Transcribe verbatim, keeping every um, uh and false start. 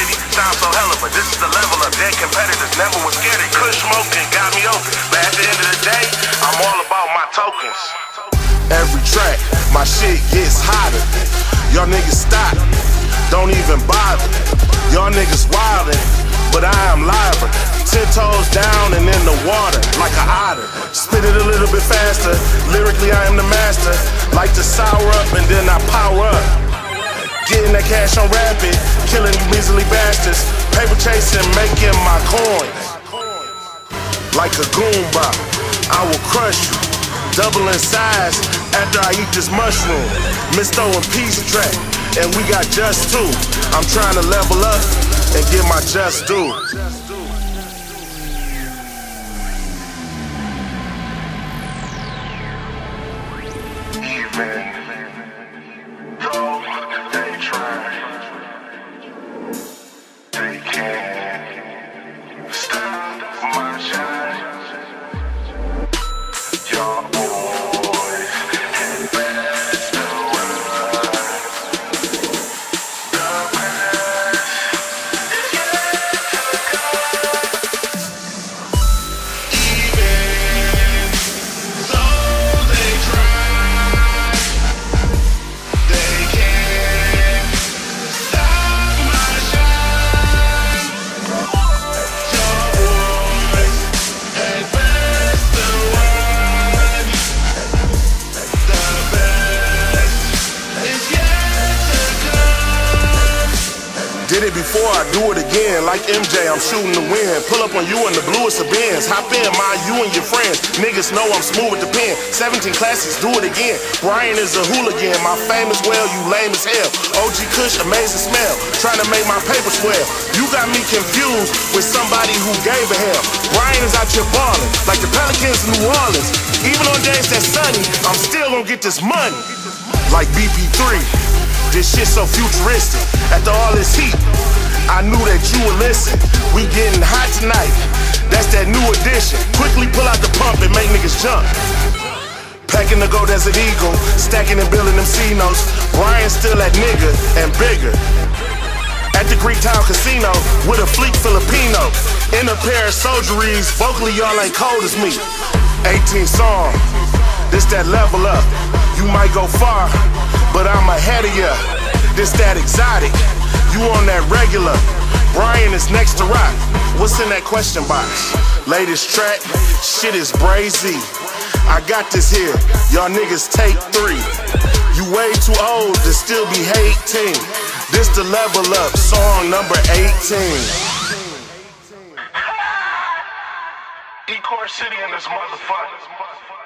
city, sound so hella, but this is the level of dead competitors. Never was scared it. Kush smoking got me open, but at the end of the day, I'm all about my tokens. Every track, my shit gets hotter. Y'all niggas stop, don't even bother. Y'all niggas wildin', but I am liver. Ten toes down and in the water, like an otter. Spit it a little bit faster, lyrically I am the master. Like to sour up and then I power up. Getting that cash on rapid, killing you measly bastards. Paper chasing, making my coins. Like a Goomba, I will crush you. Double in size after I eat this mushroom. Misto and Peace track, and we got just two. I'm trying to level up and get my just due. Even though they try, they can't stop my shine. Your boys had best to run. The past is yet to come. Even though they try, they can't stop my shine. Your boys had best to run. The best is yet to come. Did it before, I do it again. Like M J, I'm shooting the wind. Pull up on you in the bluest of Benz. Hop in, mind you and your friends. Niggas know I'm smooth with the pen. seventeen classics, do it again. Brian is a hooligan. My fame is well, you lame as hell. O G Kush, amazing smell. Trying to make my paper swell. You got me confused with somebody who gave a hell. Brian is out here ballin', like the Pelicans in New Orleans. Even on days that's sunny, I'm still gonna get this money. Like B P three. This shit so futuristic. After all this heat, I knew that you would listen. We getting hot tonight. That's that new edition. Quickly pull out the pump and make niggas jump. Packing the Gold Desert Eagle, stacking and building them C-notes. Brian still that nigga and bigger. At the Greek Town Casino with a fleet Filipino. In a pair of soldieries, vocally y'all ain't cold as me. eighteen song, this that level up. You might go far, but I'm ahead of ya. This that exotic, you on that regular. Brian is next to rock. What's in that question box? Latest track, shit is brazy. I got this here, y'all niggas take three. You way too old to still be hating. This the level up, song number eighteen. E-Core City in this motherfucker.